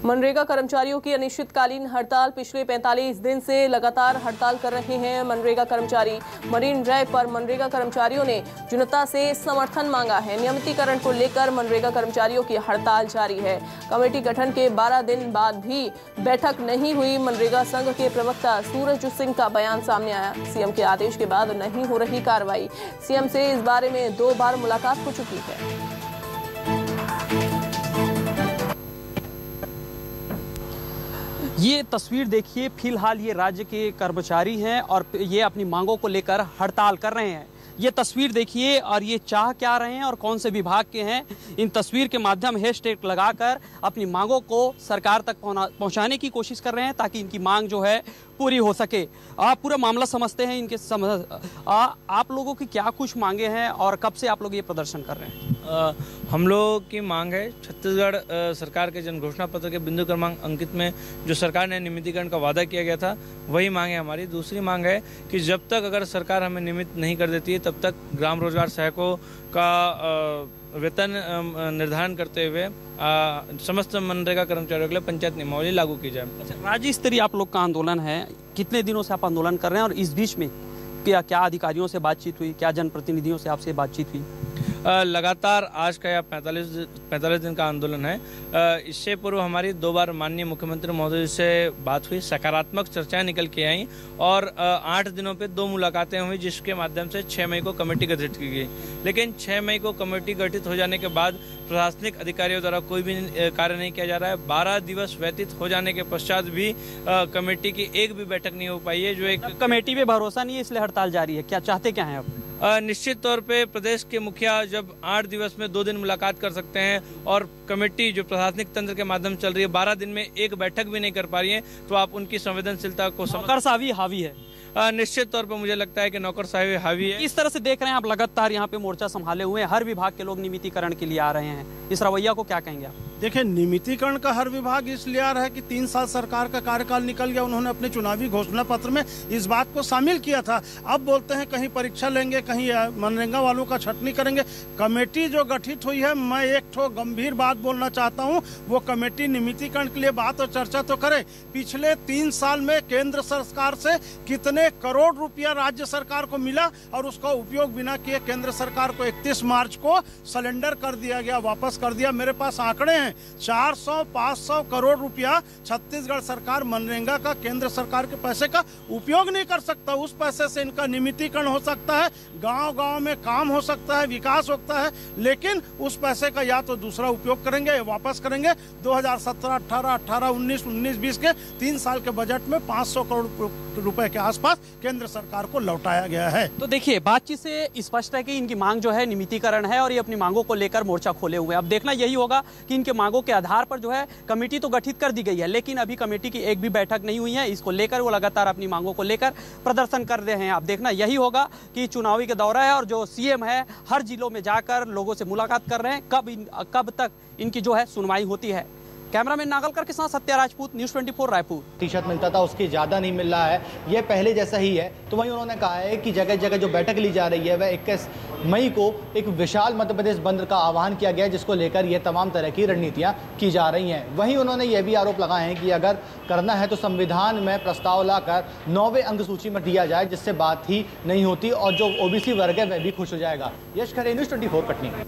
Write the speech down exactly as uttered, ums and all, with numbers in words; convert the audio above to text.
मनरेगा कर्मचारियों की अनिश्चितकालीन हड़ताल। पिछले पैंतालीस दिन से लगातार हड़ताल कर रहे हैं मनरेगा कर्मचारी। मरीन ड्राइव पर मनरेगा कर्मचारियों ने जनता से समर्थन मांगा है। नियमितीकरण को लेकर मनरेगा कर्मचारियों की हड़ताल जारी है। कमेटी गठन के बारह दिन बाद भी बैठक नहीं हुई। मनरेगा संघ के प्रवक्ता सूरज सिंह का बयान सामने आया। सीएम के आदेश के बाद नहीं हो रही कार्रवाई। सीएम से इस बारे में दो बार मुलाकात हो चुकी है। ये तस्वीर देखिए, फिलहाल ये राज्य के कर्मचारी हैं और ये अपनी मांगों को लेकर हड़ताल कर रहे हैं। ये तस्वीर देखिए और ये चाह क्या रहे हैं और कौन से विभाग के हैं। इन तस्वीर के माध्यम हैशटैग लगाकर अपनी मांगों को सरकार तक पहुंचाने की कोशिश कर रहे हैं ताकि इनकी मांग जो है पूरी हो सके। आप पूरा मामला समझते हैं इनके समझ आ, आप लोगों की क्या कुछ मांगे हैं और कब से आप लोग ये प्रदर्शन कर रहे हैं? आ, हम लोगों की मांग है छत्तीसगढ़ सरकार के जन घोषणा पत्र के बिंदु क्रमांक अंकित में जो सरकार ने नियमितीकरण का वादा किया गया था, वही मांग है हमारी। दूसरी मांग है कि जब तक अगर सरकार हमें नियमित नहीं कर देती है तब तक ग्राम रोजगार सहायकों का वेतन निर्धारण करते हुए समस्त मनरेगा कर्मचारियों के लिए पंचायत नियमावली लागू की जाए। अच्छा, राज्य स्तरीय आप लोग का आंदोलन है, कितने दिनों से आप आंदोलन कर रहे हैं और इस बीच में क्या क्या अधिकारियों से बातचीत हुई, क्या जनप्रतिनिधियों से आपसे बातचीत हुई? लगातार आज का यह पैंतालीस पैंतालीस दिन का आंदोलन है। इससे पूर्व हमारी दो बार माननीय मुख्यमंत्री महोदय से बात हुई, सकारात्मक चर्चाएं निकल के आई और आठ दिनों पे दो मुलाकातें हुई, जिसके माध्यम से छः मई को कमेटी गठित की गई। लेकिन छः मई को कमेटी गठित हो जाने के बाद प्रशासनिक अधिकारियों द्वारा कोई भी कार्य नहीं किया जा रहा है। बारह दिवस व्यतीत हो जाने के पश्चात भी कमेटी की एक भी बैठक नहीं हो पाई है। जो एक कमेटी पे भरोसा नहीं है इसलिए हड़ताल जारी है। क्या चाहते क्या हैं आप? निश्चित तौर पे प्रदेश के मुखिया जब आठ दिवस में दो दिन मुलाकात कर सकते हैं और कमेटी जो प्रशासनिक तंत्र के माध्यम चल रही है बारह दिन में एक बैठक भी नहीं कर पा रही है, तो आप उनकी संवेदनशीलता को नौकरशाही हावी है। निश्चित तौर पर मुझे लगता है कि नौकरशाही हावी है। इस तरह से देख रहे हैं आप, लगातार यहाँ पे मोर्चा संभाले हुए हैं, हर विभाग के लोग नियमितीकरण के लिए आ रहे हैं। इस रवैया को क्या कहेंगे आप? देखिए, नियमितीकरण का हर विभाग इसलिए आ रहा है कि तीन साल सरकार का कार्यकाल निकल गया। उन्होंने अपने चुनावी घोषणा पत्र में इस बात को शामिल किया था। अब बोलते हैं कहीं परीक्षा लेंगे, कहीं मनरेगा वालों का छटनी करेंगे। कमेटी जो गठित हुई है, मैं एक ठो गंभीर बात बोलना चाहता हूं, वो कमेटी नियमितीकरण के लिए बात और चर्चा तो करे। पिछले तीन साल में केंद्र सरकार से कितने करोड़ रुपया राज्य सरकार को मिला और उसका उपयोग बिना किए केंद्र सरकार को इकतीस मार्च को सरेंडर कर दिया गया, वापस कर दिया। मेरे पास आंकड़े हैं, चार सौ पाँच सौ करोड़ रुपया छत्तीसगढ़ सरकार मनरेगा का केंद्र सरकार के पैसे का उपयोग नहीं कर सकता। उस पैसे से इनका नियमितीकरण हो सकता है, गांव गांव में काम हो सकता है, विकास होता है, लेकिन उस पैसे का या तो दूसरा उपयोग करेंगे या वापस करेंगे। दो हज़ार सत्रह अठारह अठारह उन्नीस उन्नीस बीस के तीन साल के बजट में पाँच सौ करोड़ रुपए के आसपास केंद्र सरकार को लौटाया गया है। तो देखिए, बातचीत से स्पष्ट है कि इनकी मांग जो है नियमितीकरण है और ये अपनी मांगों को लेकर मोर्चा खोले हुए हैं। अब देखना यही होगा कि इनके मांगों के आधार पर जो है कमेटी तो गठित कर दी गई है, लेकिन अभी कमेटी की एक भी बैठक नहीं हुई है। इसको लेकर वो लगातार अपनी मांगों को लेकर प्रदर्शन कर रहे हैं। आप देखना यही होगा कि चुनावी का दौरा है और जो सीएम है हर जिलों में जाकर लोगों से मुलाकात कर रहे हैं। कब इन, कब तक इनकी जो है सुनवाई होती है। कैमरामैन नागलकर के साथ सत्या राजपूत, न्यूज़ चौबीस रायपुर। प्रतिशत मिलता था उसकी ज़्यादा नहीं मिल रहा है, ये पहले जैसा ही है। तो वहीं उन्होंने कहा है कि जगह जगह जो बैठक ली जा रही है वह इक्कीस मई को एक विशाल मध्य प्रदेश बंद का आह्वान किया गया है, जिसको लेकर ये तमाम तरह की रणनीतियाँ की जा रही हैं। वहीं उन्होंने ये भी आरोप लगाए हैं कि अगर करना है तो संविधान में प्रस्ताव लाकर नौवें अंग सूची में दिया जाए, जिससे बात ही नहीं होती और जो ओबीसी वर्ग है वह भी खुश हो जाएगा। यश खरे, न्यूज़ चौबीस कटनी।